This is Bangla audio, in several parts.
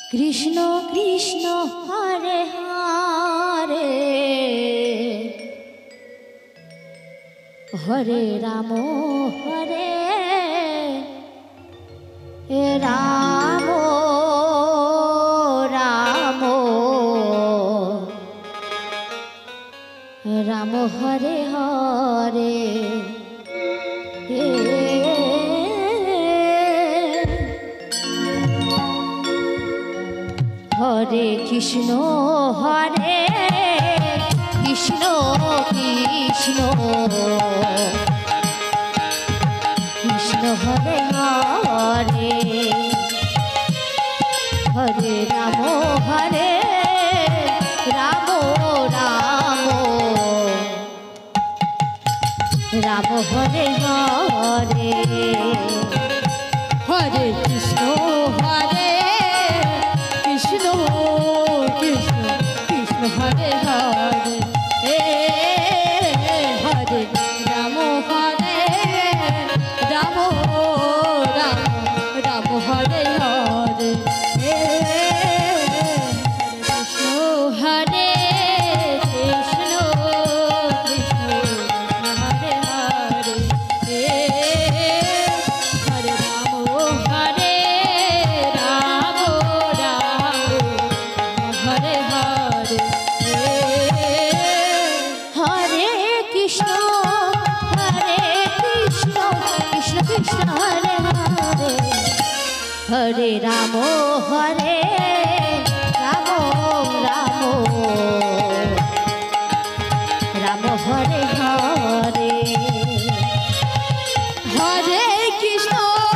কৃষ্ণ কৃষ্ণ হরে হরে হরে রাম হরে রাম রাম রাম হরে হরে হরে কৃষ্ণ হরে কৃষ্ণ কৃষ্ণ কৃষ্ণ হরে হরে হরে রাম হরে রাম রাম রাম হরে হরে হরে কৃষ্ণ হরে কৃষ্ণ কৃষ্ণ কৃষ্ণ হরে হরে হরে রাম হরে রাম রাম রাম হরে হরে কৃষ্ণ হরে কৃষ্ণ কৃষ্ণ হরে হরে হরে রাম হরে রাম রাম হরে হরে হরে কৃষ্ণ কৃষ্ণ কৃষ্ণ হরে হরে হরে রাম হরে রাম রাম রাম হরে হরে হরে কৃষ্ণ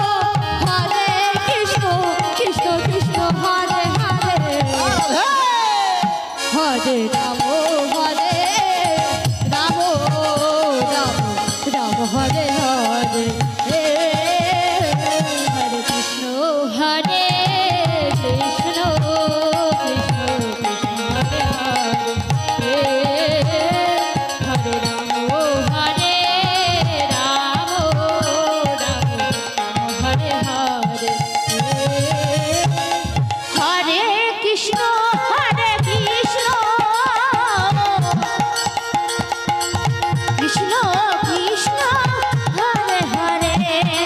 কৃষ্ণ কৃষ্ণ হরে হরে হরে রাম হরে রাম রাম রাম হরে হরে হরে কৃষ্ণ হরে কৃষ্ণ কৃষ্ণ কৃষ্ণ হরে হরে হরে রাম হরে রাম রাম হরে হরে হরে কৃষ্ণ কৃষ্ণ কৃষ্ণ হরে হরে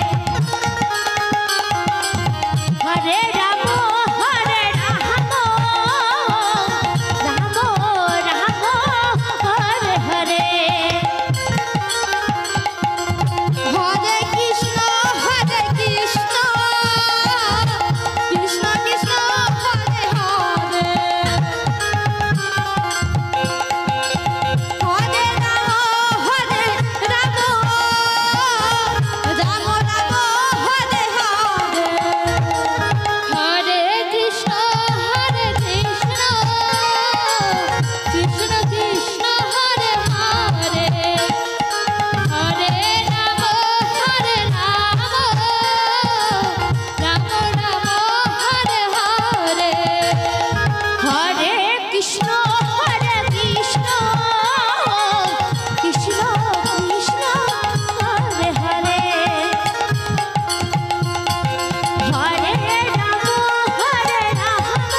হরে রাম হরে রাম রাম রাম হরে হরে হরে কৃষ্ণ কৃষ্ণ কৃষ্ণ হরে হরে হরে রাম হরে রাম রাম রাম হরে হরে হরে কৃষ্ণ কৃষ্ণ কৃষ্ণ কৃষ্ণ হরে হরে হরে রাম হরে রাম রাম রাম হরে হরে হরে কৃষ্ণ কৃষ্ণ কৃষ্ণ কৃষ্ণ হরে হরে হরে রাম হরে রাম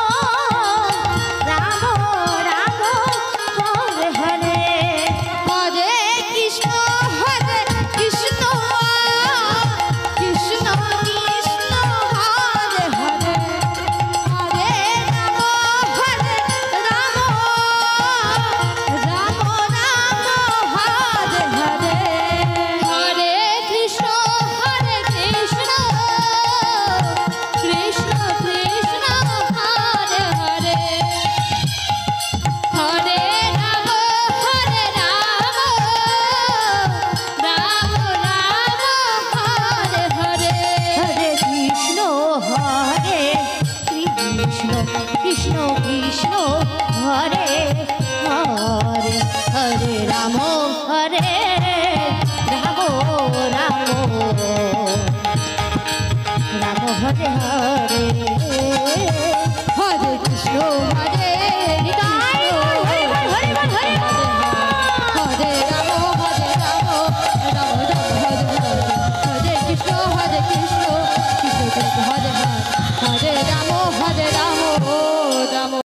রাম রাম হরে হরে হরে কৃষ্ণ কৃষ্ণ কৃষ্ণ কৃষ্ণ হরে হরে হরে রাম হরে রাম রাম রাম হরে হরে হরে কৃষ্ণ কৃষ্ণ কৃষ্ণ কৃষ্ণ হরে হরে হরে রাম হরে রাম রাম রাম হরে হরে হরে কৃষ্ণ কৃষ্ণ কৃষ্ণ কৃষ্ণ হরে হরে হরে রাম হরে রাম রাম রাম হরে হরে হরে কৃষ্ণ হরে